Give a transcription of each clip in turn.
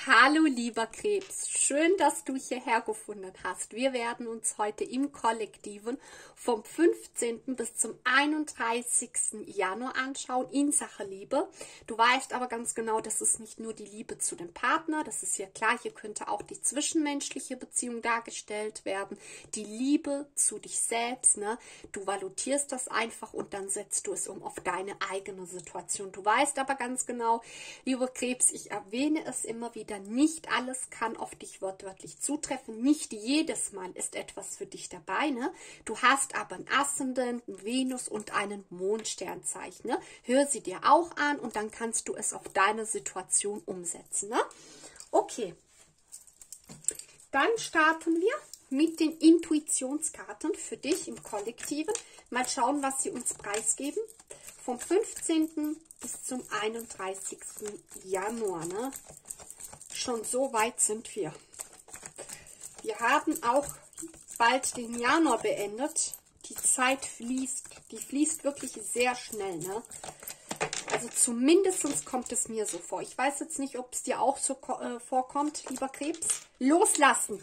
Hallo lieber Krebs, schön, dass du hierher gefunden hast. Wir werden uns heute im Kollektiven vom 15. bis zum 31. Januar anschauen in Sache Liebe. Du weißt aber ganz genau, das ist nicht nur die Liebe zu dem Partner, das ist ja klar, hier könnte auch die zwischenmenschliche Beziehung dargestellt werden, die Liebe zu dich selbst, ne? Du valutierst das einfach und dann setzt du es um auf deine eigene Situation. Du weißt aber ganz genau, lieber Krebs, ich erwähne es immer wieder, nicht alles kann auf dich wortwörtlich zutreffen, nicht jedes Mal ist etwas für dich dabei, ne? Du hast aber einen Aszendent, Venus und einen Mondsternzeichen, ne? Hör sie dir auch an und dann kannst du es auf deine Situation umsetzen, ne? Okay, dann starten wir mit den Intuitionskarten für dich im Kollektiven. Mal schauen, was sie uns preisgeben. Vom 15. bis zum 31. Januar, ne? Schon so weit sind wir. Wir haben auch bald den Januar beendet. Die Zeit fließt. Die fließt wirklich sehr schnell, ne? Also zumindest kommt es mir so vor. Ich weiß jetzt nicht, ob es dir auch so vorkommt, lieber Krebs. Loslassen.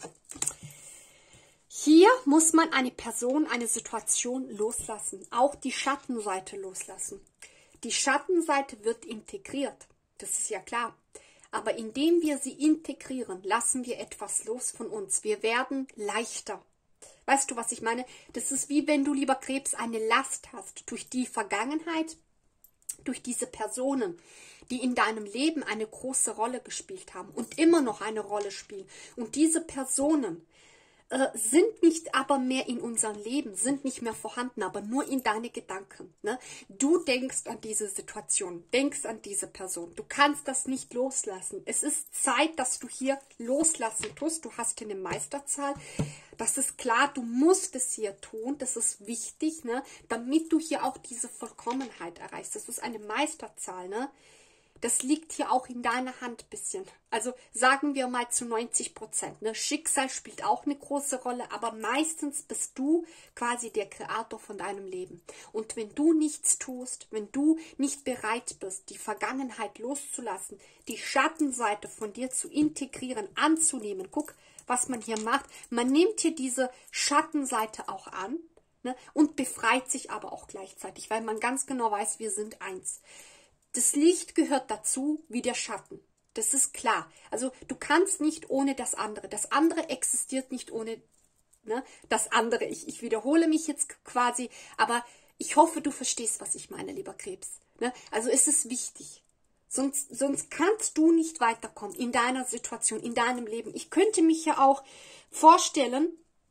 Hier muss man eine Person, eine Situation loslassen. Auch die Schattenseite loslassen. Die Schattenseite wird integriert. Das ist ja klar. Aber indem wir sie integrieren, lassen wir etwas los von uns. Wir werden leichter. Weißt du, was ich meine? Das ist wie wenn du, lieber Krebs, eine Last hast durch die Vergangenheit, durch diese Personen, die in deinem Leben eine große Rolle gespielt haben und immer noch eine Rolle spielen. Und diese Personen sind nicht aber mehr in unserem Leben, sind nicht mehr vorhanden, aber nur in deine Gedanken. Ne? Du denkst an diese Situation, denkst an diese Person. Du kannst das nicht loslassen. Es ist Zeit, dass du hier loslassen tust. Du hast hier eine Meisterzahl. Das ist klar, du musst es hier tun. Das ist wichtig, ne? Damit du hier auch diese Vollkommenheit erreichst. Das ist eine Meisterzahl, ne? Das liegt hier auch in deiner Hand ein bisschen. Also sagen wir mal zu 90%. Ne? Schicksal spielt auch eine große Rolle, aber meistens bist du quasi der Kreator von deinem Leben. Und wenn du nichts tust, wenn du nicht bereit bist, die Vergangenheit loszulassen, die Schattenseite von dir zu integrieren, anzunehmen, guck, was man hier macht. Man nimmt hier diese Schattenseite auch an, ne? Und befreit sich aber auch gleichzeitig, weil man ganz genau weiß, wir sind eins. Das Licht gehört dazu wie der Schatten. Das ist klar. Also du kannst nicht ohne das andere. Das andere existiert nicht ohne das andere. Ich wiederhole mich jetzt quasi, aber ich hoffe, du verstehst, was ich meine, lieber Krebs. Ne? Also es ist wichtig. Sonst kannst du nicht weiterkommen in deiner Situation, in deinem Leben. Ich könnte mich ja auch vorstellen,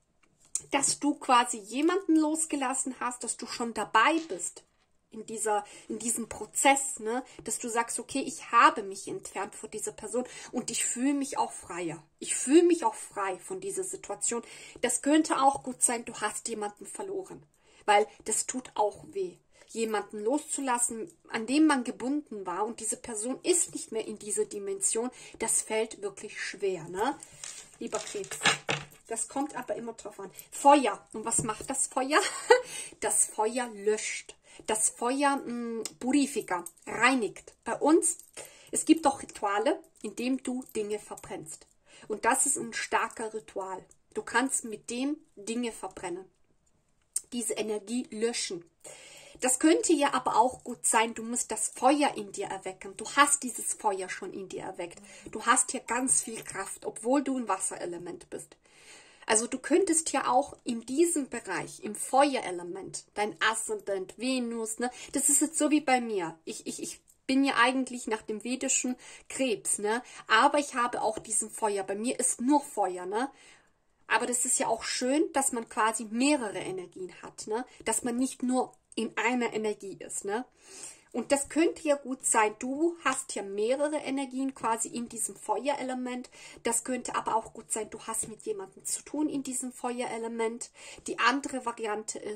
dass du quasi jemanden losgelassen hast, dass du schon dabei bist. In diesem Prozess, ne, dass du sagst, okay, ich habe mich entfernt von dieser Person und ich fühle mich auch freier. Ich fühle mich auch frei von dieser Situation. Das könnte auch gut sein, du hast jemanden verloren, weil das tut auch weh. Jemanden loszulassen, an dem man gebunden war und diese Person ist nicht mehr in dieser Dimension, das fällt wirklich schwer, ne, lieber Krebs. Das kommt aber immer drauf an. Feuer. Und was macht das Feuer? Das Feuer löscht. Das Feuer purifica, reinigt. Bei uns, es gibt auch Rituale, in denen du Dinge verbrennst. Und das ist ein starker Ritual. Du kannst mit dem Dinge verbrennen. Diese Energie löschen. Das könnte ja aber auch gut sein, du musst das Feuer in dir erwecken. Du hast dieses Feuer schon in dir erweckt. Du hast hier ganz viel Kraft, obwohl du ein Wasserelement bist. Also du könntest ja auch in diesem Bereich, im Feuerelement, dein Aszendent, Venus, ne, das ist jetzt so wie bei mir. Ich bin ja eigentlich nach dem vedischen Krebs, ne, aber ich habe auch diesen Feuer. Bei mir ist nur Feuer, ne. Aber das ist ja auch schön, dass man quasi mehrere Energien hat, ne, dass man nicht nur in einer Energie ist, ne. Und das könnte ja gut sein, du hast ja mehrere Energien quasi in diesem Feuerelement. Das könnte aber auch gut sein, du hast mit jemandem zu tun in diesem Feuerelement. Die andere Variante ist,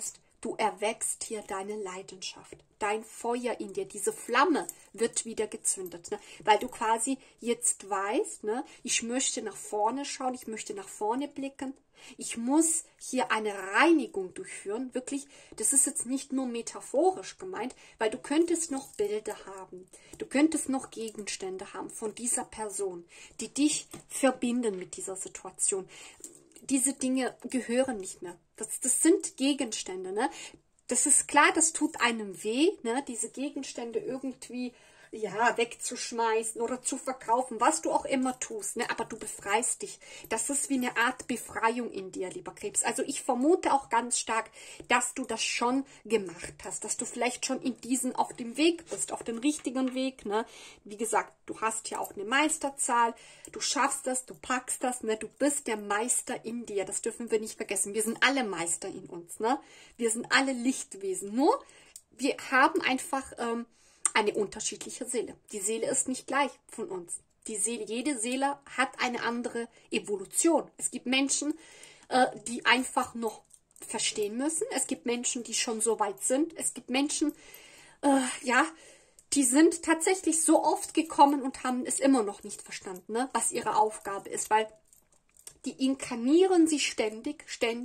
Du erweckst hier deine Leidenschaft. Dein Feuer in dir, diese Flamme wird wieder gezündet. Ne? Weil du quasi jetzt weißt, ne, ich möchte nach vorne schauen, ich möchte nach vorne blicken. Ich muss hier eine Reinigung durchführen. Wirklich, das ist jetzt nicht nur metaphorisch gemeint, weil du könntest noch Bilder haben. Du könntest noch Gegenstände haben von dieser Person, die dich verbinden mit dieser Situation. Diese Dinge gehören nicht mehr. Das sind Gegenstände. Ne? Das ist klar, das tut einem weh, ne? Diese Gegenstände irgendwie ja, wegzuschmeißen oder zu verkaufen, was du auch immer tust, ne? Aber du befreist dich. Das ist wie eine Art Befreiung in dir, lieber Krebs. Also ich vermute auch ganz stark, dass du das schon gemacht hast, dass du vielleicht schon in diesen auf dem Weg bist, auf dem richtigen Weg, ne? Wie gesagt, du hast ja auch eine Meisterzahl, du schaffst das, du packst das, ne? Du bist der Meister in dir, das dürfen wir nicht vergessen. Wir sind alle Meister in uns, ne? Wir sind alle Lichtwesen, nur wir haben einfach eine unterschiedliche Seele. Die Seele ist nicht gleich von uns. Die Seele, jede Seele hat eine andere Evolution. Es gibt Menschen, die einfach noch verstehen müssen. Es gibt Menschen, die schon so weit sind. Es gibt Menschen, ja, die sind tatsächlich so oft gekommen und haben es immer noch nicht verstanden, ne, was ihre Aufgabe ist, weil die inkarnieren sie ständig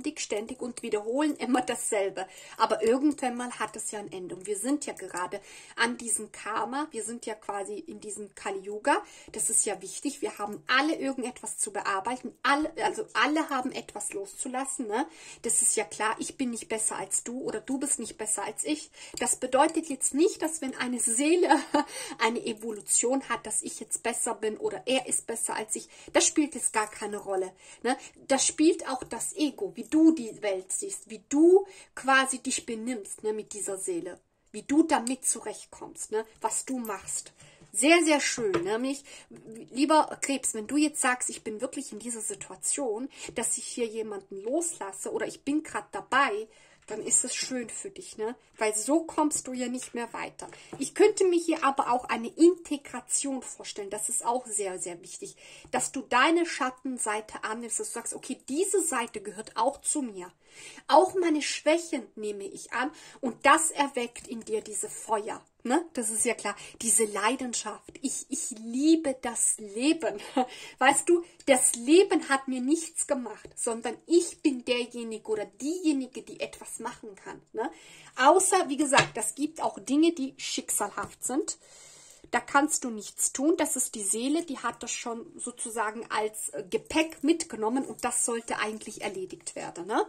und wiederholen immer dasselbe. Aber irgendwann mal hat es ja ein Ende. Und wir sind ja gerade an diesem Karma, wir sind ja quasi in diesem Kali-Yuga. Das ist ja wichtig. Wir haben alle irgendetwas zu bearbeiten. Alle haben etwas loszulassen. Ne? Das ist ja klar. Ich bin nicht besser als du oder du bist nicht besser als ich. Das bedeutet jetzt nicht, dass wenn eine Seele eine Evolution hat, dass ich jetzt besser bin oder er ist besser als ich. Das spielt jetzt gar keine Rolle. Ne? Das spielt auch das Ego, wie du die Welt siehst, wie du quasi dich benimmst, ne, mit dieser Seele, wie du damit zurechtkommst, ne, was du machst. Sehr, sehr schön. Nämlich, lieber Krebs, wenn du jetzt sagst, ich bin wirklich in dieser Situation, dass ich hier jemanden loslasse oder ich bin gerade dabei, dann ist es schön für dich, ne? Weil so kommst du ja nicht mehr weiter. Ich könnte mir hier aber auch eine Integration vorstellen. Das ist auch sehr, sehr wichtig, dass du deine Schattenseite annimmst, dass du sagst, okay, diese Seite gehört auch zu mir. Auch meine Schwächen nehme ich an und das erweckt in dir diese Feuer. Ne? Das ist ja klar, diese Leidenschaft. Ich liebe das Leben. Weißt du, das Leben hat mir nichts gemacht, sondern ich bin derjenige oder diejenige, die etwas machen kann. Ne? Außer, wie gesagt, das gibt auch Dinge, die schicksalhaft sind. Da kannst du nichts tun. Das ist die Seele, die hat das schon sozusagen als Gepäck mitgenommen und das sollte eigentlich erledigt werden. Ne?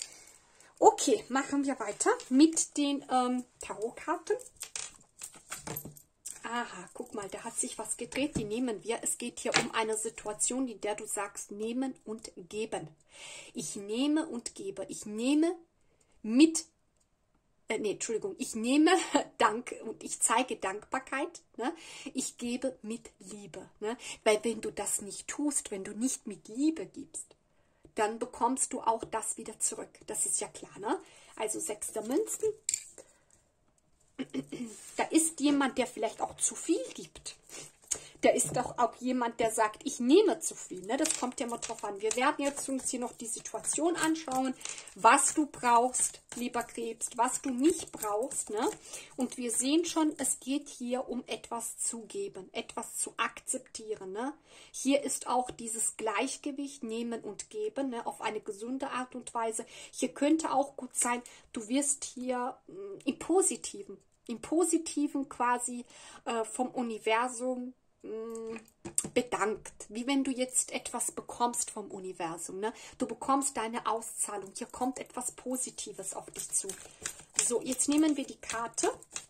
Okay, machen wir weiter mit den Tarotkarten. Aha, guck mal, da hat sich was gedreht, die nehmen wir. Es geht hier um eine Situation, in der du sagst, nehmen und geben. Ich nehme und gebe. Ich nehme ich nehme Dank und ich zeige Dankbarkeit. Ne? Ich gebe mit Liebe. Ne? Weil wenn du das nicht tust, wenn du nicht mit Liebe gibst, dann bekommst du auch das wieder zurück. Das ist ja klar, ne? Also 6 der Münzen. Da ist jemand, der vielleicht auch zu viel gibt. Da ist doch auch jemand, der sagt, ich nehme zu viel. Ne? Das kommt ja immer drauf an. Wir werden jetzt uns hier noch die Situation anschauen, was du brauchst, lieber Krebs, was du nicht brauchst. Ne? Und wir sehen schon, es geht hier um etwas zu geben, etwas zu akzeptieren. Ne? Hier ist auch dieses Gleichgewicht, nehmen und geben, ne? Auf eine gesunde Art und Weise. Hier könnte auch gut sein, du wirst hier im Positiven quasi vom Universum bedankt, wie wenn du jetzt etwas bekommst vom Universum. Ne? Du bekommst deine Auszahlung. Hier kommt etwas Positives auf dich zu. So, jetzt nehmen wir die Karte.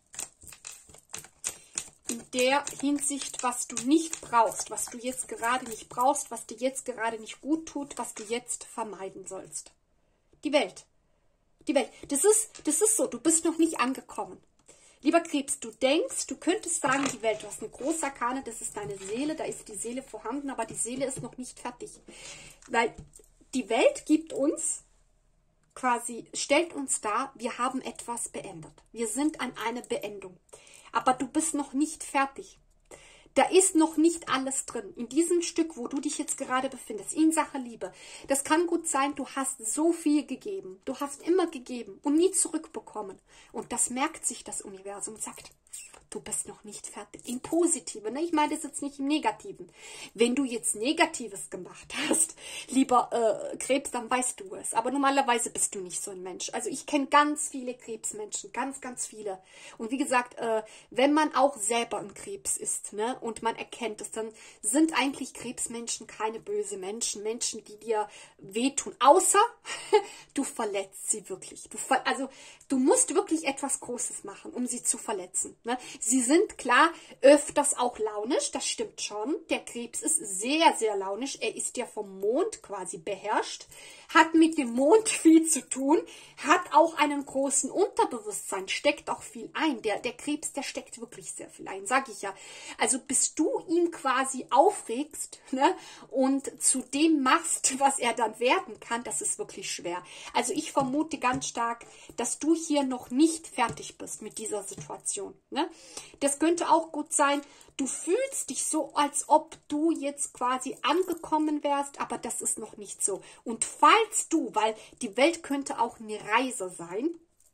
In der Hinsicht, was du nicht brauchst, was du jetzt gerade nicht brauchst, was dir jetzt gerade nicht gut tut, was du jetzt vermeiden sollst. Die Welt. Die Welt. Das ist so, du bist noch nicht angekommen. Lieber Krebs, du denkst, du könntest sagen, die Welt, du hast eine große Arkane, das ist deine Seele, da ist die Seele vorhanden, aber die Seele ist noch nicht fertig. Weil die Welt gibt uns quasi, stellt uns dar, wir haben etwas beendet. Wir sind an einer Beendung. Aber du bist noch nicht fertig. Da ist noch nicht alles drin. In diesem Stück, wo du dich jetzt gerade befindest, in Sache Liebe. Das kann gut sein, du hast so viel gegeben. Du hast immer gegeben und nie zurückbekommen. Und das merkt sich das Universum und sagt, du bist noch nicht fertig. Im Positiven, ne? Ich meine das jetzt nicht im Negativen. Wenn du jetzt Negatives gemacht hast, lieber Krebs, dann weißt du es. Aber normalerweise bist du nicht so ein Mensch. Also ich kenne ganz viele Krebsmenschen, ganz, ganz viele. Und wie gesagt, wenn man auch selber ein Krebs ist, ne, und man erkennt es, dann sind eigentlich Krebsmenschen keine böse Menschen. Menschen, die dir wehtun. Außer du verletzt sie wirklich. Also du musst wirklich etwas Großes machen, um sie zu verletzen. Ne? Sie sind klar öfters auch launisch, das stimmt schon. Der Krebs ist sehr, sehr launisch. Er ist ja vom Mond quasi beherrscht, hat mit dem Mond viel zu tun, hat auch einen großen Unterbewusstsein, steckt auch viel ein. Der Krebs, der steckt wirklich sehr viel ein, sage ich ja. Also bis du ihn quasi aufregst, ne, und zu dem machst, was er dann werden kann, das ist wirklich schwer. Also ich vermute ganz stark, dass du hier noch nicht fertig bist mit dieser Situation. Ne? Das könnte auch gut sein, du fühlst dich so, als ob du jetzt quasi angekommen wärst, aber das ist noch nicht so. Und falls du, weil die Welt könnte auch eine Reise sein,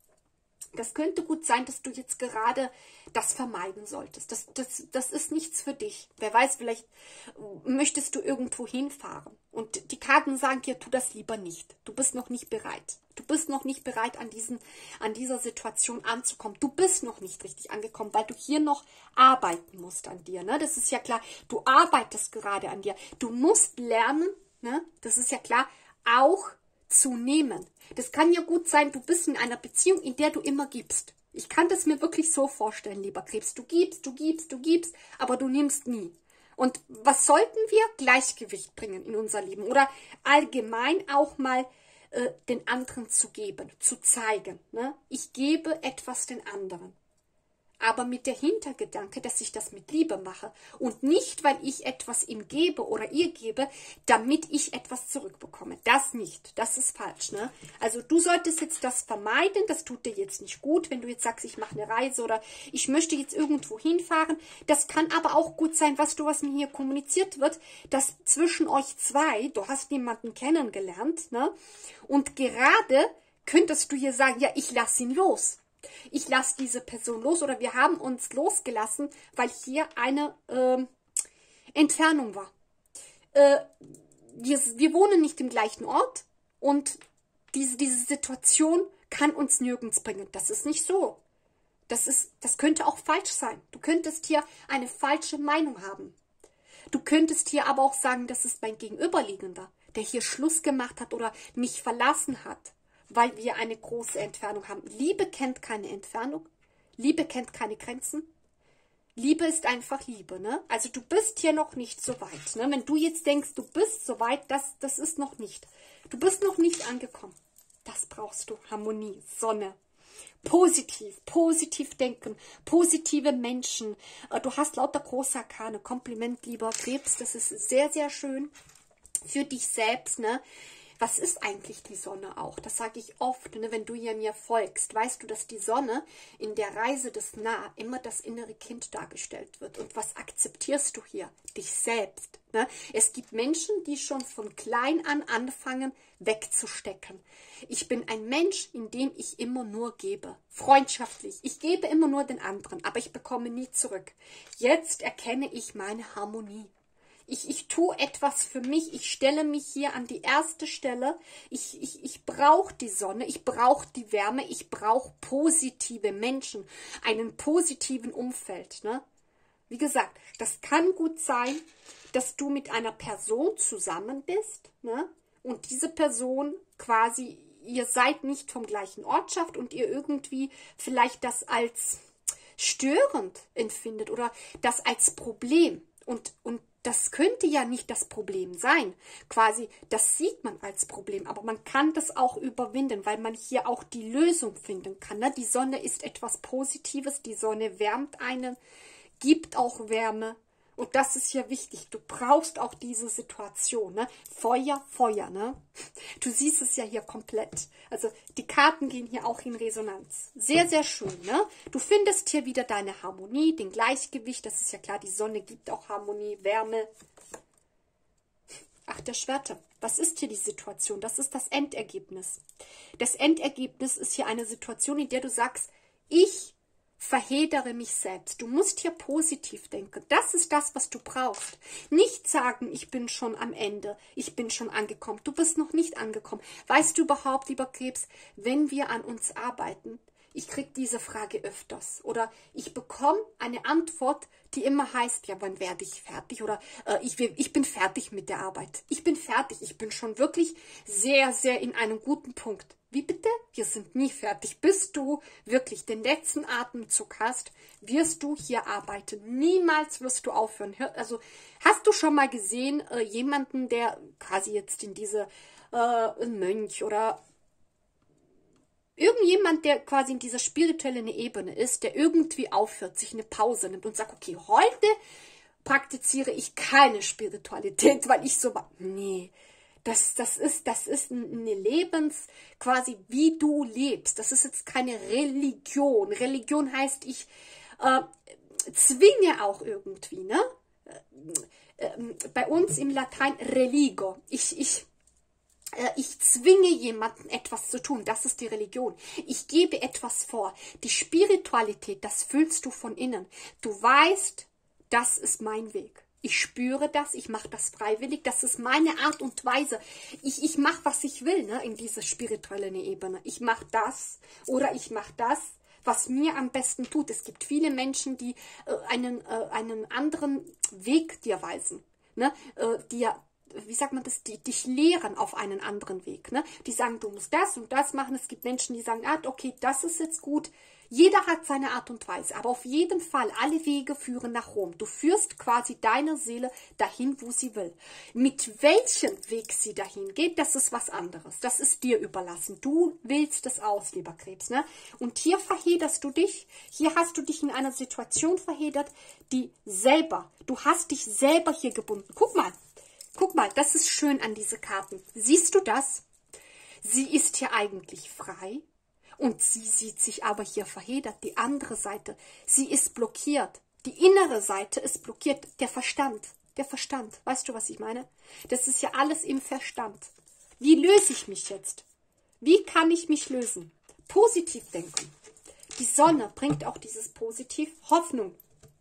das könnte gut sein, dass du jetzt gerade das vermeiden solltest. Das ist nichts für dich. Wer weiß, vielleicht möchtest du irgendwo hinfahren. Und die Karten sagen dir, tu das lieber nicht. Du bist noch nicht bereit. Du bist noch nicht bereit, an dieser Situation anzukommen. Du bist noch nicht richtig angekommen, weil du hier noch arbeiten musst an dir. Ne? Das ist ja klar. Du arbeitest gerade an dir. Du musst lernen, ne? Das ist ja klar, auch zu nehmen. Das kann ja gut sein, du bist in einer Beziehung, in der du immer gibst. Ich kann das mir wirklich so vorstellen, lieber Krebs. Du gibst, du gibst, du gibst, aber du nimmst nie. Und was sollten wir? Gleichgewicht bringen in unser Leben. Oder allgemein auch mal den anderen zu geben, zu zeigen. Ne? Ich gebe etwas den anderen. Aber mit der Hintergedanke, dass ich das mit Liebe mache und nicht, weil ich etwas ihm gebe oder ihr gebe, damit ich etwas zurückbekomme. Das nicht. Das ist falsch. Ne? Also du solltest jetzt das vermeiden. Das tut dir jetzt nicht gut, wenn du jetzt sagst, ich mache eine Reise oder ich möchte jetzt irgendwo hinfahren. Das kann aber auch gut sein, was mir hier kommuniziert wird, dass zwischen euch zwei, du hast jemanden kennengelernt, ne? Und gerade könntest du hier sagen, ja, ich lasse ihn los. Ich lasse diese Person los oder wir haben uns losgelassen, weil hier eine Entfernung war. Wir wohnen nicht im gleichen Ort und diese Situation kann uns nirgends bringen. Das ist nicht so. Das könnte auch falsch sein. Du könntest hier eine falsche Meinung haben. Du könntest hier aber auch sagen, das ist mein Gegenüberliegender, der hier Schluss gemacht hat oder mich verlassen hat, weil wir eine große Entfernung haben. Liebe kennt keine Entfernung. Liebe kennt keine Grenzen. Liebe ist einfach Liebe. Ne? Also du bist hier noch nicht so weit. Ne? Wenn du jetzt denkst, du bist so weit, das ist noch nicht. Du bist noch nicht angekommen. Das brauchst du. Harmonie, Sonne. Positiv denken, positive Menschen. Du hast lauter große Arkane. Kompliment, lieber Krebs. Das ist sehr, sehr schön für dich selbst. Ne? Was ist eigentlich die Sonne auch? Das sage ich oft, ne? Wenn du hier mir folgst, weißt du, dass die Sonne in der Reise des Nah immer das innere Kind dargestellt wird. Und was akzeptierst du hier? Dich selbst. Ne? Es gibt Menschen, die schon von klein an anfangen, wegzustecken. Ich bin ein Mensch, in dem ich immer nur gebe. Freundschaftlich. Ich gebe immer nur den anderen, aber ich bekomme nie zurück. Jetzt erkenne ich meine Harmonie. Ich tue etwas für mich, ich stelle mich hier an die erste Stelle, ich brauche die Sonne, ich brauche die Wärme, ich brauche positive Menschen, einen positiven Umfeld. Ne? Wie gesagt, das kann gut sein, dass du mit einer Person zusammen bist, ne? Und diese Person quasi, ihr seid nicht vom gleichen Ortschaft und ihr irgendwie vielleicht das als störend empfindet oder das als Problem und das könnte ja nicht das Problem sein. Quasi, das sieht man als Problem, aber man kann das auch überwinden, weil man hier auch die Lösung finden kann. Ne? Die Sonne ist etwas Positives, die Sonne wärmt einen, gibt auch Wärme Und das ist hier wichtig. Du brauchst auch diese Situation. Ne? Feuer, Feuer. Ne? Du siehst es ja hier komplett. Also die Karten gehen hier auch in Resonanz. Sehr, sehr schön. Ne? Du findest hier wieder deine Harmonie, den Gleichgewicht. Das ist ja klar, die Sonne gibt auch Harmonie, Wärme. Ach, der Schwerte. Was ist hier die Situation? Das ist das Endergebnis. Das Endergebnis ist hier eine Situation, in der du sagst, ich verhedere mich selbst. Du musst hier positiv denken. Das ist das, was du brauchst. Nicht sagen, ich bin schon am Ende, ich bin schon angekommen. Du bist noch nicht angekommen. Weißt du überhaupt, lieber Krebs, wenn wir an uns arbeiten, ich kriege diese Frage öfters oder ich bekomme eine Antwort, die immer heißt, ja, wann werde ich fertig? Oder ich bin fertig mit der Arbeit. Ich bin fertig. Ich bin schon wirklich sehr, sehr in einem guten Punkt. Wie bitte? Wir sind nie fertig. Bis du wirklich den letzten Atemzug hast, wirst du hier arbeiten. Niemals wirst du aufhören. Also hast du schon mal gesehen, jemanden, der quasi jetzt in diese ein Mönch oder irgendjemand, der quasi in dieser spirituellen Ebene ist, der irgendwie aufhört, sich eine Pause nimmt und sagt, okay, heute praktiziere ich keine Spiritualität, weil ich so, nee, das ist eine quasi wie du lebst. Das ist jetzt keine Religion. Religion heißt, ich zwinge auch irgendwie, ne? Bei uns im Latein religo. Ich zwinge jemanden etwas zu tun. Das ist die Religion. Ich gebe etwas vor. Die Spiritualität, das fühlst du von innen. Du weißt, das ist mein Weg. Ich spüre das, ich mache das freiwillig. Das ist meine Art und Weise. Ich mache, was ich will, ne, in dieser spirituellen Ebene. Ich mache das oder ich mache das, was mir am besten tut. Es gibt viele Menschen, die einen anderen Weg dir weisen, ne, wie sagt man das, die dich lehren auf einen anderen Weg. Ne? Die sagen, du musst das und das machen. Es gibt Menschen, die sagen, okay, das ist jetzt gut. Jeder hat seine Art und Weise. Aber auf jeden Fall, alle Wege führen nach Rom. Du führst quasi deine Seele dahin, wo sie will. Mit welchem Weg sie dahin geht, das ist was anderes. Das ist dir überlassen. Du wählst es aus, lieber Krebs. Ne? Und hier verhederst du dich. Hier hast du dich in einer Situation verhedert, die selber, du hast dich selber hier gebunden. Guck mal, das ist schön an diese Karten. Siehst du das? Sie ist hier eigentlich frei und sie sieht sich aber hier verhedert. Die andere Seite, sie ist blockiert. Die innere Seite ist blockiert. Der Verstand, weißt du, was ich meine? Das ist ja alles im Verstand. Wie löse ich mich jetzt? Wie kann ich mich lösen? Positiv denken. Die Sonne bringt auch dieses Positiv. Hoffnung.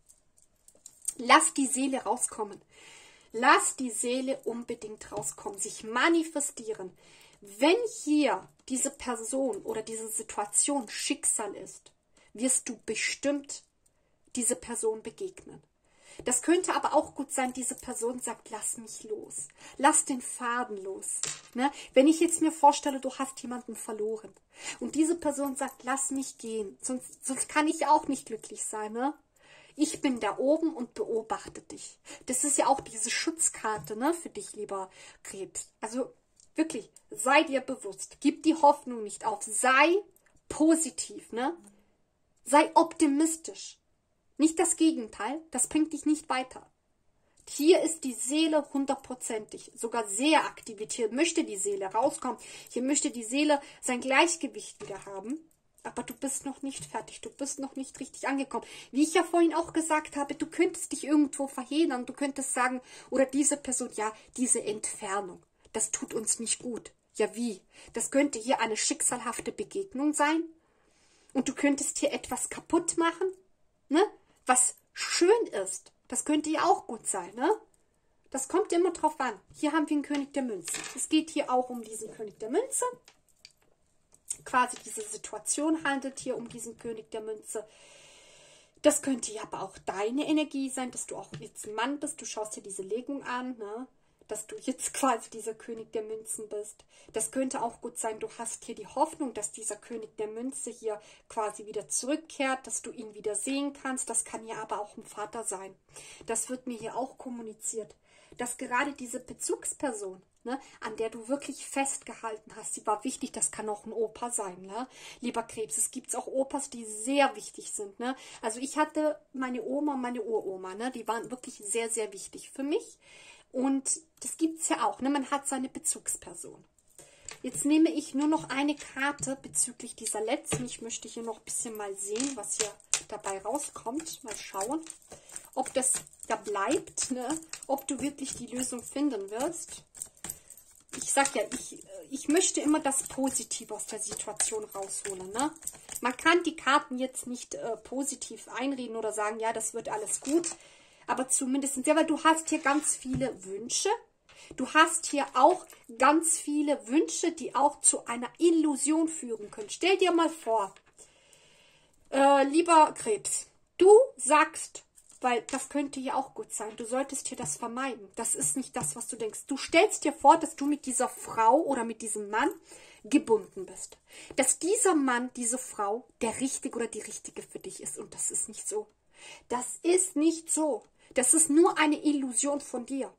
Lass die Seele rauskommen. Lass die Seele unbedingt rauskommen, sich manifestieren. Wenn hier diese Person oder diese Situation Schicksal ist, wirst du bestimmt diese Person begegnen. Das könnte aber auch gut sein, diese Person sagt, lass mich los. Lass den Faden los. Ne? Wenn ich jetzt mir vorstelle, du hast jemanden verloren und diese Person sagt, lass mich gehen, sonst kann ich auch nicht glücklich sein, ne? Ich bin da oben und beobachte dich. Das ist ja auch diese Schutzkarte, ne, für dich, lieber Krebs. Also wirklich, sei dir bewusst. Gib die Hoffnung nicht auf. Sei positiv, ne? Sei optimistisch. Nicht das Gegenteil, das bringt dich nicht weiter. Hier ist die Seele 100%ig, sogar sehr aktiviert. Hier möchte die Seele rauskommen. Hier möchte die Seele sein Gleichgewicht wieder haben. Aber du bist noch nicht fertig, du bist noch nicht richtig angekommen. Wie ich ja vorhin auch gesagt habe, du könntest dich irgendwo verhindern, du könntest sagen, oder diese Person, ja, diese Entfernung, das tut uns nicht gut. Ja, wie? Das könnte hier eine schicksalhafte Begegnung sein und du könntest hier etwas kaputt machen, ne? Was schön ist. Das könnte ja auch gut sein, ne? Das kommt immer drauf an. Hier haben wir einen König der Münze. Es geht hier auch um diesen König der Münze. Quasi diese Situation handelt hier um diesen König der Münze. Das könnte ja aber auch deine Energie sein, dass du auch jetzt ein Mann bist. Du schaust dir diese Legung an, ne? Dass du jetzt quasi dieser König der Münzen bist. Das könnte auch gut sein, du hast hier die Hoffnung, dass dieser König der Münze hier quasi wieder zurückkehrt, dass du ihn wieder sehen kannst. Das kann ja aber auch ein Vater sein. Das wird mir hier auch kommuniziert. dass gerade diese Bezugsperson, ne, an der du wirklich festgehalten hast, sie war wichtig, das kann auch ein Opa sein, ne? Lieber Krebs, es gibt auch Opas, die sehr wichtig sind, ne? Also ich hatte meine Oma und meine Uroma, ne? Die waren wirklich sehr, sehr wichtig für mich. Und das gibt es ja auch, ne? Man hat seine Bezugsperson. Jetzt nehme ich nur noch eine Karte bezüglich dieser letzten. Ich möchte hier noch ein bisschen mal sehen, was hier dabei rauskommt. Mal schauen, ob das da bleibt, ne? Ob du wirklich die Lösung finden wirst. Ich sag ja, ich möchte immer das Positive aus der Situation rausholen, ne? Man kann die Karten jetzt nicht positiv einreden oder sagen, ja, das wird alles gut. Aber zumindest, ja, weil du hast hier ganz viele Wünsche. Du hast hier auch ganz viele Wünsche, die auch zu einer Illusion führen können. Stell dir mal vor, lieber Krebs, du sagst, weil das könnte ja auch gut sein, du solltest hier das vermeiden. Das ist nicht das, was du denkst. Du stellst dir vor, dass du mit dieser Frau oder mit diesem Mann gebunden bist. Dass dieser Mann, diese Frau, der Richtige oder die Richtige für dich ist. Und das ist nicht so. Das ist nicht so. Das ist nur eine Illusion von dir.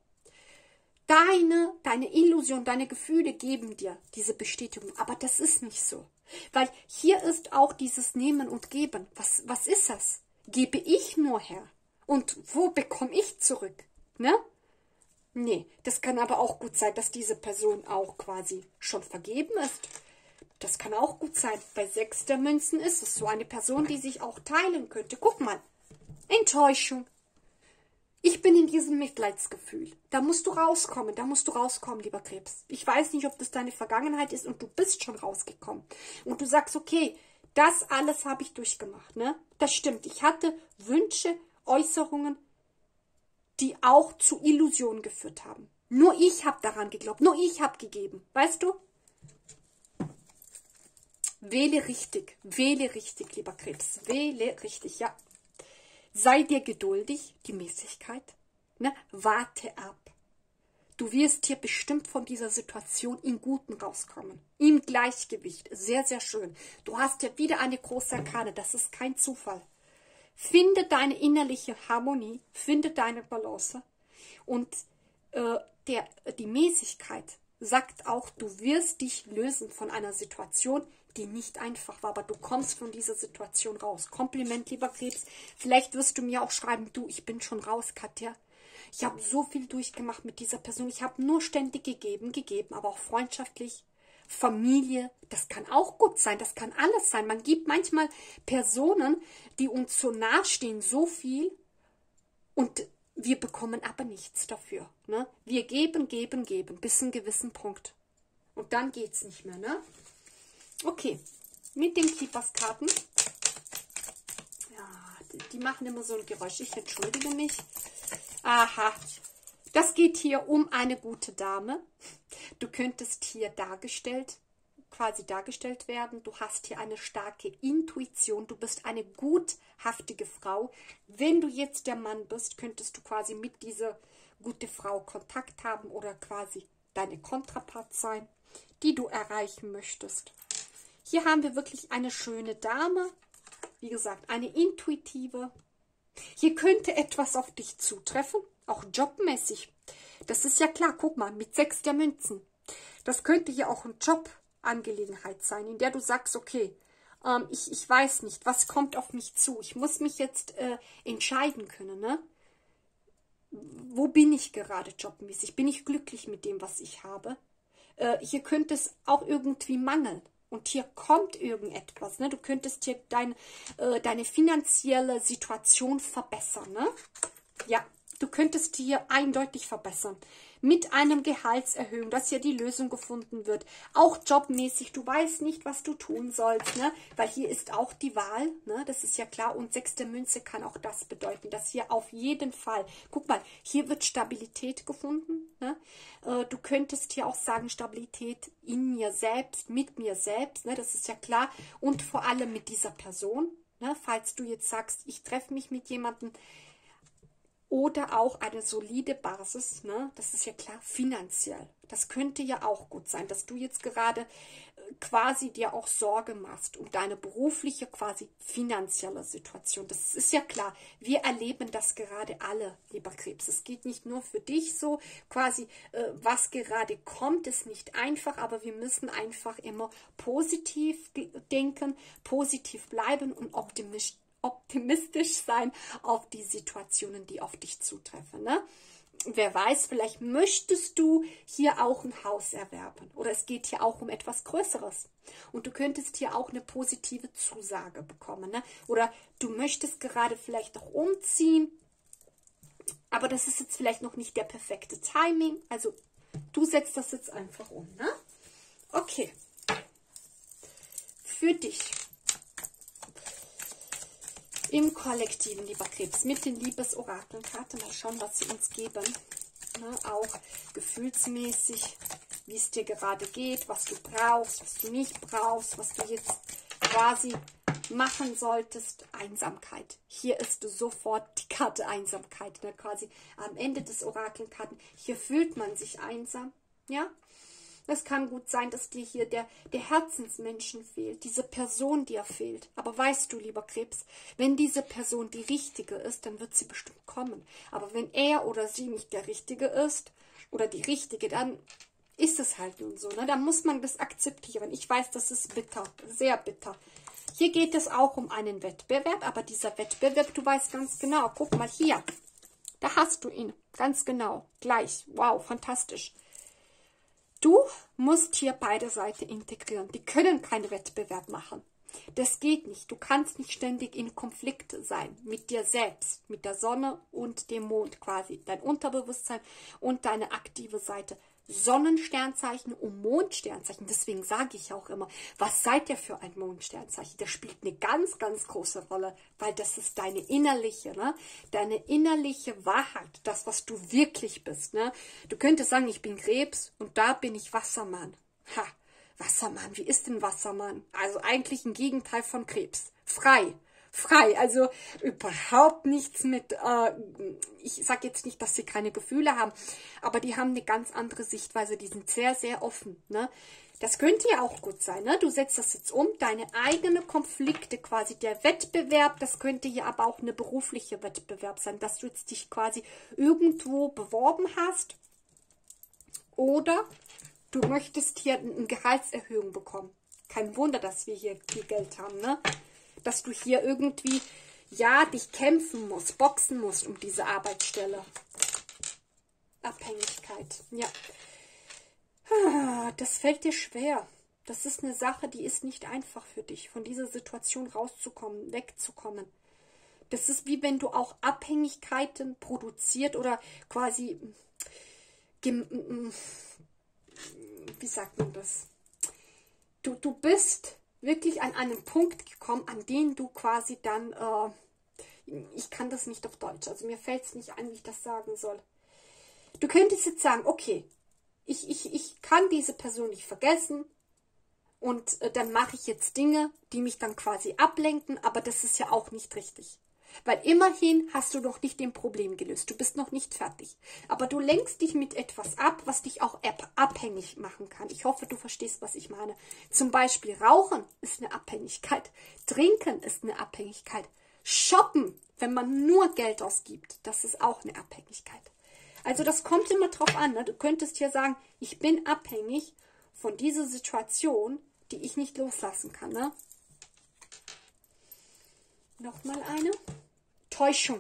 Deine Illusion, deine Gefühle geben dir diese Bestätigung. Aber das ist nicht so. Weil hier ist auch dieses Nehmen und Geben. Was ist das? Gebe ich nur her? Und wo bekomme ich zurück? Ne? Nee, das kann aber auch gut sein, dass diese Person auch quasi schon vergeben ist. Das kann auch gut sein. Bei 6 der Münzen ist es so eine Person, die sich auch teilen könnte. Guck mal, Enttäuschung. Ich bin in diesem Mitleidsgefühl. Da musst du rauskommen, lieber Krebs. Ich weiß nicht, ob das deine Vergangenheit ist und du bist schon rausgekommen. Und du sagst, okay, das alles habe ich durchgemacht, ne? Das stimmt. Ich hatte Wünsche, Äußerungen, die auch zu Illusionen geführt haben. Nur ich habe daran geglaubt, nur ich habe gegeben. Weißt du? Wähle richtig, lieber Krebs. Wähle richtig, ja. Sei dir geduldig, die Mäßigkeit, ne? Warte ab. Du wirst hier bestimmt von dieser Situation im Guten rauskommen. Im Gleichgewicht. Sehr, sehr schön. Du hast ja wieder eine große Arkane. Das ist kein Zufall. Finde deine innerliche Harmonie. Finde deine Balance. Und die Mäßigkeit sagt auch, du wirst dich lösen von einer Situation, die nicht einfach war, aber du kommst von dieser Situation raus. Kompliment, lieber Krebs. Vielleicht wirst du mir auch schreiben, du, ich bin schon raus, Katja. Ich habe so viel durchgemacht mit dieser Person. Ich habe nur ständig gegeben, aber auch freundschaftlich. Familie, das kann auch gut sein, das kann alles sein. Man gibt manchmal Personen, die uns so nahe stehen, so viel und wir bekommen aber nichts dafür. Ne? Wir geben, bis zu einem gewissen Punkt. Und dann geht es nicht mehr, ne? Okay, mit den Keepers-Karten. Ja, die machen immer so ein Geräusch. Ich entschuldige mich. Aha, das geht hier um eine gute Dame. Du könntest hier quasi dargestellt werden. Du hast hier eine starke Intuition. Du bist eine guthaftige Frau. Wenn du jetzt der Mann bist, könntest du quasi mit dieser gute Frau Kontakt haben oder quasi deine Kontrapart sein, die du erreichen möchtest. Hier haben wir wirklich eine schöne Dame. Wie gesagt, eine intuitive. Hier könnte etwas auf dich zutreffen, auch jobmäßig. Das ist ja klar, guck mal, mit 6 der Münzen. Das könnte hier auch eine Jobangelegenheit sein, in der du sagst, okay, ich weiß nicht, was kommt auf mich zu. Ich muss mich jetzt entscheiden können, ne? Wo bin ich gerade jobmäßig? Bin ich glücklich mit dem, was ich habe? Hier könnte es auch irgendwie mangeln. Und hier kommt irgendetwas. Ne? Du könntest hier deine finanzielle Situation verbessern. Ne? Ja, du könntest hier eindeutig verbessern. Mit einem Gehaltserhöhung, dass hier die Lösung gefunden wird. Auch jobmäßig. Du weißt nicht, was du tun sollst. Ne? Weil hier ist auch die Wahl. Ne? Das ist ja klar. Und 6. Münze kann auch das bedeuten. Dass hier auf jeden Fall, guck mal, hier wird Stabilität gefunden. Ne? Du könntest hier auch sagen, Stabilität in mir selbst, mit mir selbst. Ne? Das ist ja klar. Und vor allem mit dieser Person. Ne? Falls du jetzt sagst, ich treffe mich mit jemandem, oder auch eine solide Basis, ne? Das ist ja klar, finanziell. Das könnte ja auch gut sein, dass du jetzt gerade quasi dir auch Sorge machst um deine berufliche, quasi finanzielle Situation. Das ist ja klar. Wir erleben das gerade alle, lieber Krebs. Es geht nicht nur für dich so, quasi was gerade kommt, ist nicht einfach, aber wir müssen einfach immer positiv denken, positiv bleiben und optimistisch sein auf die Situationen, die auf dich zutreffen, ne? Wer weiß, vielleicht möchtest du hier auch ein Haus erwerben oder es geht hier auch um etwas Größeres und du könntest hier auch eine positive Zusage bekommen, ne? Oder du möchtest gerade vielleicht auch umziehen, aber das ist jetzt vielleicht noch nicht der perfekte Timing, also du setzt das jetzt einfach um, ne? Okay, für dich im Kollektiven, lieber Krebs, mit den Liebesorakelkarten, mal schauen, was sie uns geben. Ne, auch gefühlsmäßig, wie es dir gerade geht, was du brauchst, was du nicht brauchst, was du jetzt quasi machen solltest. Einsamkeit. Hier ist sofort die Karte Einsamkeit. Ne, quasi am Ende des Orakelkarten. Hier fühlt man sich einsam. Ja. Es kann gut sein, dass dir hier der Herzensmenschen fehlt, diese Person dir fehlt. Aber weißt du, lieber Krebs, wenn diese Person die Richtige ist, dann wird sie bestimmt kommen. Aber wenn er oder sie nicht der Richtige ist oder die Richtige, dann ist es halt nun so. Ne? Da muss man das akzeptieren. Ich weiß, das ist bitter, sehr bitter. Hier geht es auch um einen Wettbewerb, aber dieser Wettbewerb, du weißt ganz genau, guck mal hier, da hast du ihn, ganz genau, gleich, wow, fantastisch. Du musst hier beide Seiten integrieren. Die können keinen Wettbewerb machen. Das geht nicht. Du kannst nicht ständig in Konflikt sein mit dir selbst, mit der Sonne und dem Mond quasi. Dein Unterbewusstsein und deine aktive Seite. Sonnensternzeichen und Mondsternzeichen. Deswegen sage ich auch immer, was seid ihr für ein Mondsternzeichen? Das spielt eine ganz, ganz große Rolle, weil das ist deine innerliche, ne? Deine innerliche Wahrheit, das, was du wirklich bist. Ne? Du könntest sagen, ich bin Krebs und da bin ich Wassermann. Ha, Wassermann, wie ist denn Wassermann? Also eigentlich ein Gegenteil von Krebs. Frei. Frei, also überhaupt nichts mit, ich sage jetzt nicht, dass sie keine Gefühle haben, aber die haben eine ganz andere Sichtweise, die sind sehr, sehr offen. Ne? Das könnte ja auch gut sein, ne? Du setzt das jetzt um, deine eigenen Konflikte quasi, der Wettbewerb, das könnte hier aber auch eine berufliche Wettbewerb sein, dass du jetzt dich quasi irgendwo beworben hast oder du möchtest hier eine Gehaltserhöhung bekommen. Kein Wunder, dass wir hier viel Geld haben, ne? Dass du hier irgendwie, ja, dich kämpfen musst, boxen musst um diese Arbeitsstelle. Abhängigkeit, ja. Das fällt dir schwer. Das ist eine Sache, die ist nicht einfach für dich, von dieser Situation rauszukommen, wegzukommen. Das ist wie wenn du auch Abhängigkeiten produziert oder quasi, wie sagt man das? Du bist wirklich an einen Punkt gekommen, an den du quasi dann, ich kann das nicht auf Deutsch, also mir fällt es nicht ein, wie ich das sagen soll. Du könntest jetzt sagen, okay, ich kann diese Person nicht vergessen und dann mache ich jetzt Dinge, die mich dann quasi ablenken, aber das ist ja auch nicht richtig. Weil immerhin hast du noch nicht den Problem gelöst. Du bist noch nicht fertig. Aber du lenkst dich mit etwas ab, was dich auch abhängig machen kann. Ich hoffe, du verstehst, was ich meine. Zum Beispiel Rauchen ist eine Abhängigkeit. Trinken ist eine Abhängigkeit. Shoppen, wenn man nur Geld ausgibt, das ist auch eine Abhängigkeit. Also das kommt immer drauf an. Ne? Du könntest hier sagen, ich bin abhängig von dieser Situation, die ich nicht loslassen kann. Ne? Nochmal eine. Täuschung.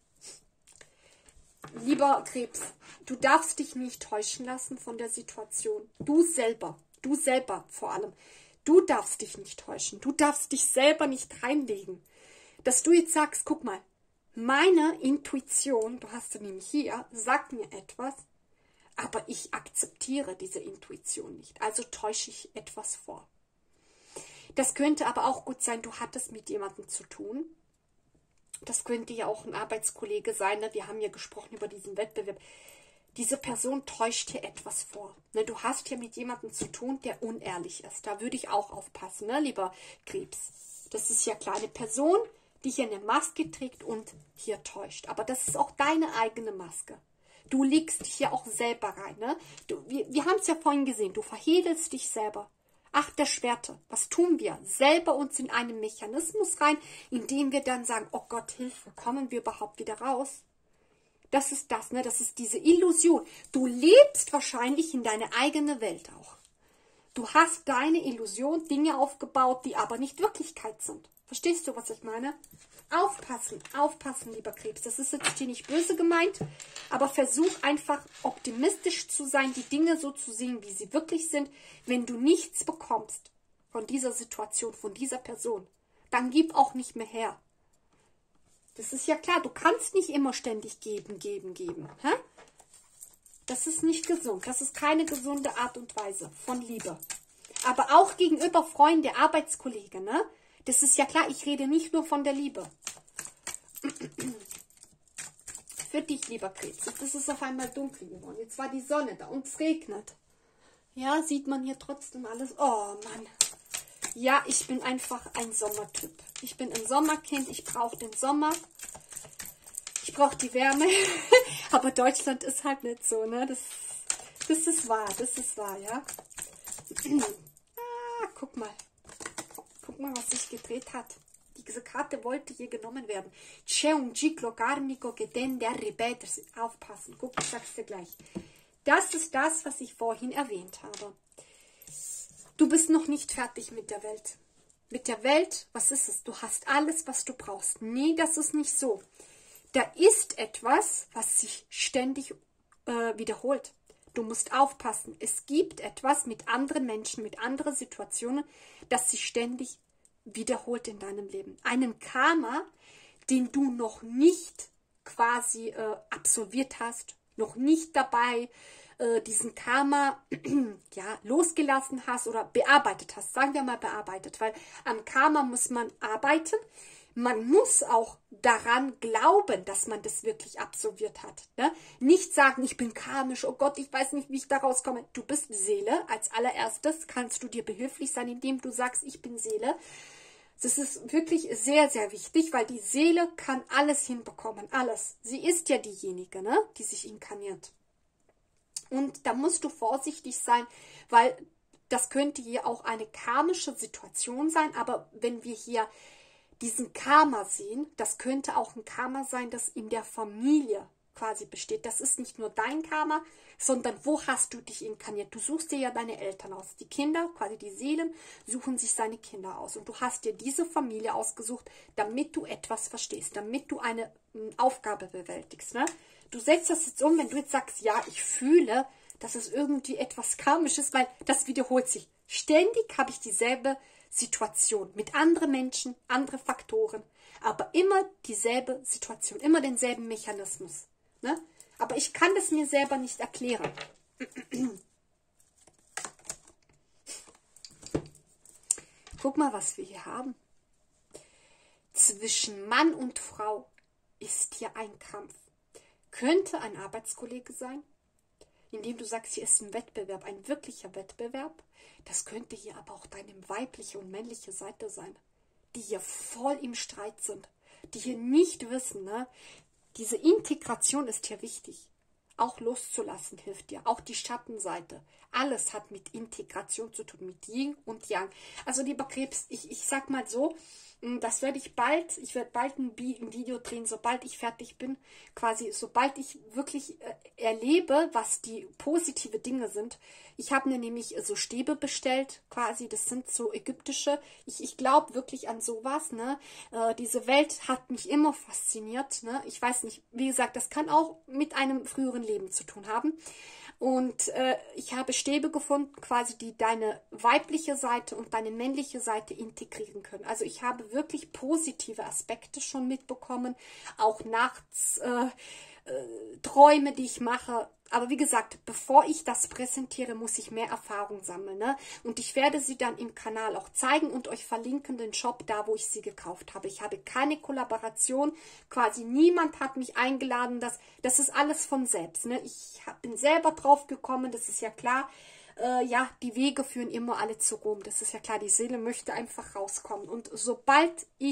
Lieber Krebs, du darfst dich nicht täuschen lassen von der Situation. Du selber vor allem. Du darfst dich nicht täuschen. Du darfst dich selber nicht reinlegen. Dass du jetzt sagst, guck mal, meine Intuition, du hast sie nämlich hier, sagt mir etwas, aber ich akzeptiere diese Intuition nicht. Also täusche ich etwas vor. Das könnte aber auch gut sein, du hattest mit jemandem zu tun. Das könnte ja auch ein Arbeitskollege sein. Ne? Wir haben ja gesprochen über diesen Wettbewerb. Diese Person täuscht dir etwas vor. Ne? Du hast hier mit jemandem zu tun, der unehrlich ist. Da würde ich auch aufpassen, ne? Lieber Krebs. Das ist ja klar, eine Person, die hier eine Maske trägt und hier täuscht. Aber das ist auch deine eigene Maske. Du legst dich hier auch selber rein. Ne? Wir haben es ja vorhin gesehen. Du verhedelst dich selber. Acht der Schwerte. Was tun wir? Selber uns in einen Mechanismus rein, indem wir dann sagen, oh Gott, Hilfe, kommen wir überhaupt wieder raus? Das ist das, ne? Das ist diese Illusion. Du lebst wahrscheinlich in deine eigene Welt auch. Du hast deine Illusion, Dinge aufgebaut, die aber nicht Wirklichkeit sind. Verstehst du, was ich meine? Aufpassen, aufpassen, lieber Krebs. Das ist jetzt hier nicht böse gemeint, aber versuch einfach optimistisch zu sein, die Dinge so zu sehen, wie sie wirklich sind. Wenn du nichts bekommst von dieser Situation, von dieser Person, dann gib auch nicht mehr her. Das ist ja klar, du kannst nicht immer ständig geben, geben, geben. Hä? Das ist nicht gesund. Das ist keine gesunde Art und Weise von Liebe. Aber auch gegenüber Freunde, Arbeitskollegen, ne? Das ist ja klar, ich rede nicht nur von der Liebe. Für dich, lieber Krebs. Jetzt ist es auf einmal dunkel geworden. Jetzt war die Sonne da und es regnet. Ja, sieht man hier trotzdem alles. Oh Mann. Ja, ich bin einfach ein Sommertyp. Ich bin ein Sommerkind. Ich brauche den Sommer. Ich brauche die Wärme. Aber Deutschland ist halt nicht so, ne? Das ist wahr. Das ist wahr, ja. Guck mal. Guck mal, was sich gedreht hat. Diese Karte wollte hier genommen werden. C'è un ciclo karmico che tende a ripetersi. Aufpassen. Guck, ich sag's dir gleich. Das ist das, was ich vorhin erwähnt habe. Du bist noch nicht fertig mit der Welt. Mit der Welt, was ist es? Du hast alles, was du brauchst. Nee, das ist nicht so. Da ist etwas, was sich ständig wiederholt. Du musst aufpassen. Es gibt etwas mit anderen Menschen, mit anderen Situationen, das sich ständig wiederholt in deinem Leben. Einen Karma, den du noch nicht quasi absolviert hast, noch nicht dabei diesen Karma ja, losgelassen hast oder bearbeitet hast. Sagen wir mal bearbeitet, weil am Karma muss man arbeiten. Man muss auch daran glauben, dass man das wirklich absolviert hat. Ne? Nicht sagen, ich bin karmisch, oh Gott, ich weiß nicht, wie ich da rauskomme. Du bist Seele. Als allererstes kannst du dir behilflich sein, indem du sagst, ich bin Seele. Das ist wirklich sehr, sehr wichtig, weil die Seele kann alles hinbekommen, alles. Sie ist ja diejenige, ne, die sich inkarniert. Und da musst du vorsichtig sein, weil das könnte hier auch eine karmische Situation sein, aber wenn wir hier diesen Karma sehen, das könnte auch ein Karma sein, das in der Familie quasi besteht. Das ist nicht nur dein Karma, sondern wo hast du dich inkarniert? Du suchst dir ja deine Eltern aus. Die Kinder, quasi die Seelen, suchen sich seine Kinder aus. Und du hast dir diese Familie ausgesucht, damit du etwas verstehst, damit du eine Aufgabe bewältigst. Ne? Du setzt das jetzt um, wenn du jetzt sagst, ja, ich fühle, dass es irgendwie etwas Karmisches, weil das wiederholt sich. Ständig habe ich dieselbe Situation mit anderen Menschen, andere Faktoren, aber immer dieselbe Situation, immer denselben Mechanismus. Ne? Aber ich kann das mir selber nicht erklären. Guck mal, was wir hier haben. Zwischen Mann und Frau ist hier ein Kampf. Könnte ein Arbeitskollege sein, indem du sagst, hier ist ein Wettbewerb, ein wirklicher Wettbewerb. Das könnte hier aber auch deine weibliche und männliche Seite sein, die hier voll im Streit sind, die hier nicht wissen, ne? Diese Integration ist hier wichtig. Auch loszulassen hilft dir, auch die Schattenseite. Alles hat mit Integration zu tun, mit Yin und Yang. Also lieber Krebs, ich sag mal so, das werde ich bald, ich werde bald ein Video drehen, sobald ich fertig bin, quasi sobald ich wirklich erlebe, was die positive Dinge sind. Ich habe mir nämlich so Stäbe bestellt, quasi, das sind so ägyptische, ich glaube wirklich an sowas, ne? Diese Welt hat mich immer fasziniert, ne? Ich weiß nicht, wie gesagt, das kann auch mit einem früheren Leben zu tun haben. Und ich habe Stäbe gefunden, quasi, die deine weibliche Seite und deine männliche Seite integrieren können. Also ich habe wirklich positive Aspekte schon mitbekommen, auch nachts Träume, die ich mache. Aber wie gesagt, bevor ich das präsentiere, muss ich mehr Erfahrung sammeln. Ne? Und ich werde sie dann im Kanal auch zeigen und euch verlinken, den Shop, da wo ich sie gekauft habe. Ich habe keine Kollaboration, quasi niemand hat mich eingeladen. Das ist alles von selbst. Ne? Ich bin selber drauf gekommen, das ist ja klar. Ja, die Wege führen immer alle zu Rom. Das ist ja klar, die Seele möchte einfach rauskommen. Und sobald ich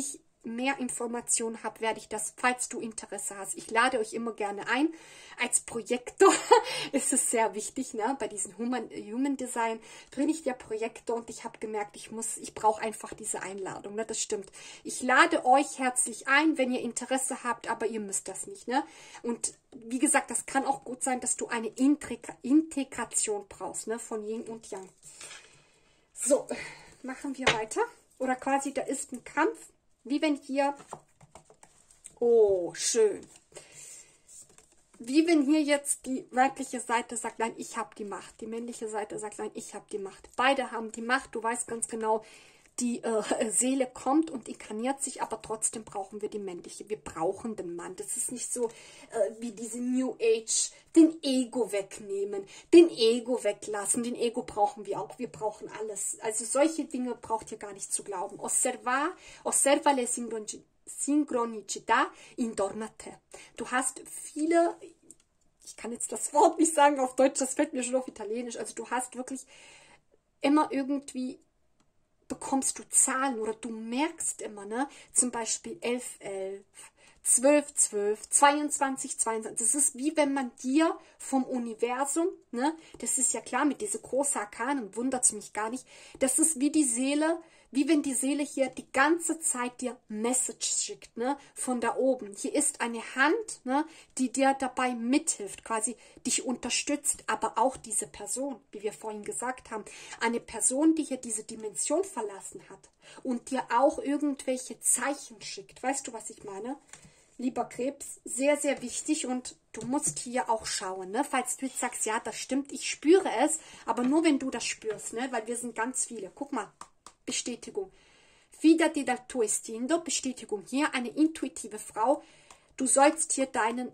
mehr Informationen habe, werde ich das, falls du Interesse hast. Ich lade euch immer gerne ein. Als Projektor ist es sehr wichtig, ne? Bei diesem Human Design bin ich der Projektor und ich habe gemerkt, ich brauche einfach diese Einladung, ne? Das stimmt. Ich lade euch herzlich ein, wenn ihr Interesse habt, aber ihr müsst das nicht, ne? Und wie gesagt, das kann auch gut sein, dass du eine Integration brauchst, ne? Von Yin und Yang. So, machen wir weiter. Oder quasi, da ist ein Kampf, wie wenn hier, oh, schön. Wie wenn hier jetzt die weibliche Seite sagt, nein, ich habe die Macht. Die männliche Seite sagt, nein, ich habe die Macht. Beide haben die Macht. Du weißt ganz genau, die Seele kommt und inkarniert sich, aber trotzdem brauchen wir die männliche. Wir brauchen den Mann. Das ist nicht so wie diese New Age, den Ego wegnehmen, den Ego weglassen. Den Ego brauchen wir auch. Wir brauchen alles. Also solche Dinge braucht ihr gar nicht zu glauben. Osserva le sincronicità intorno a te. Du hast viele, ich kann jetzt das Wort nicht sagen auf Deutsch, das fällt mir schon auf Italienisch, also du hast wirklich immer irgendwie, bekommst du Zahlen oder du merkst immer, ne, zum Beispiel 11, 11, 12, 12, 22, 22, das ist wie wenn man dir vom Universum, ne, das ist ja klar, mit diese großen Arkanen wundert es mich gar nicht, das ist wie die Seele, wie wenn die Seele hier die ganze Zeit dir Message schickt, ne, von da oben. Hier ist eine Hand, ne, die dir dabei mithilft, quasi dich unterstützt, aber auch diese Person, wie wir vorhin gesagt haben, eine Person, die hier diese Dimension verlassen hat und dir auch irgendwelche Zeichen schickt. Weißt du, was ich meine? Lieber Krebs, sehr, sehr wichtig und du musst hier auch schauen, ne? Falls du jetzt sagst, ja, das stimmt, ich spüre es, aber nur wenn du das spürst, ne? Weil wir sind ganz viele. Guck mal. Bestätigung. Fidati dal tuo istinto, Bestätigung hier, eine intuitive Frau. Du sollst hier deine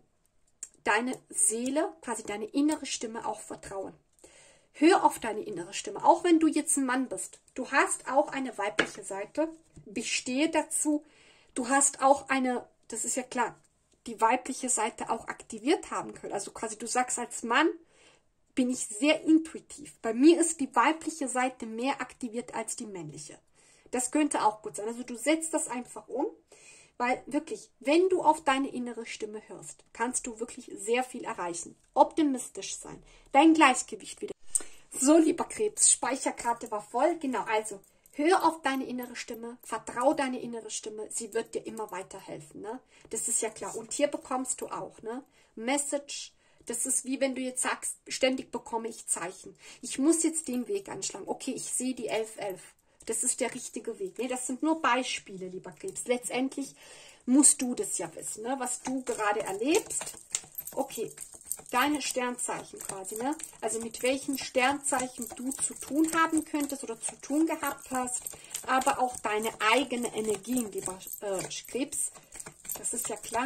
Seele, quasi deine innere Stimme auch vertrauen. Hör auf deine innere Stimme, auch wenn du jetzt ein Mann bist. Du hast auch eine weibliche Seite, bestehe dazu. Du hast auch eine, das ist ja klar, die weibliche Seite auch aktiviert haben können. Also quasi du sagst als Mann, bin ich sehr intuitiv. Bei mir ist die weibliche Seite mehr aktiviert als die männliche. Das könnte auch gut sein. Also du setzt das einfach um, weil wirklich, wenn du auf deine innere Stimme hörst, kannst du wirklich sehr viel erreichen. Optimistisch sein, dein Gleichgewicht wieder. So, lieber Krebs, Speicherkarte war voll. Genau, also hör auf deine innere Stimme, vertrau deine innere Stimme, sie wird dir immer weiterhelfen. Ne? Das ist ja klar. Und hier bekommst du auch, ne? Message. Das ist wie wenn du jetzt sagst, ständig bekomme ich Zeichen. Ich muss jetzt den Weg anschlagen. Okay, ich sehe die 1111. Das ist der richtige Weg. Nee, das sind nur Beispiele, lieber Krebs. Letztendlich musst du das ja wissen, ne? Was du gerade erlebst. Okay, deine Sternzeichen quasi. Ne? Also mit welchen Sternzeichen du zu tun haben könntest oder zu tun gehabt hast. Aber auch deine eigene Energien, lieber Krebs. Das ist ja klar.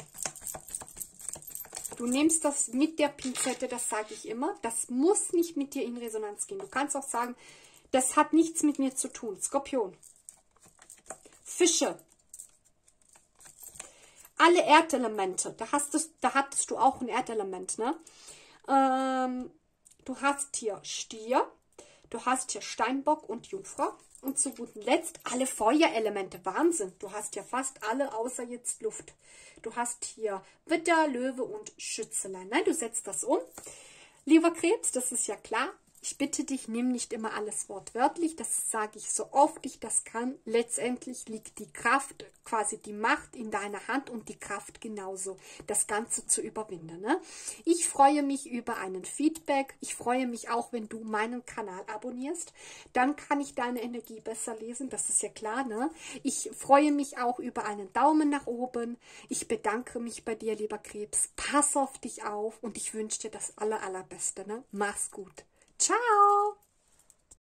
Du nimmst das mit der Pinzette, das sage ich immer. Das muss nicht mit dir in Resonanz gehen. Du kannst auch sagen, das hat nichts mit mir zu tun. Skorpion. Fische. Alle Erdelemente. Da hattest du auch ein Erdelement. Ne? Du hast hier Stier. Du hast hier Steinbock und Jungfrau. Und zu gutem Letzt alle Feuerelemente. Wahnsinn. Du hast ja fast alle, außer jetzt Luft. Du hast hier Widder, Löwe und Schützelein. Nein, du setzt das um. Lieber Krebs, das ist ja klar. Ich bitte dich, nimm nicht immer alles wortwörtlich. Das sage ich so oft ich das kann. Letztendlich liegt die Kraft, quasi die Macht in deiner Hand und die Kraft genauso, das Ganze zu überwinden. Ne? Ich freue mich über einen Feedback. Ich freue mich auch, wenn du meinen Kanal abonnierst. Dann kann ich deine Energie besser lesen. Das ist ja klar. Ne? Ich freue mich auch über einen Daumen nach oben. Ich bedanke mich bei dir, lieber Krebs. Pass auf dich auf und ich wünsche dir das Allerbeste. Ne? Mach's gut. Ciao!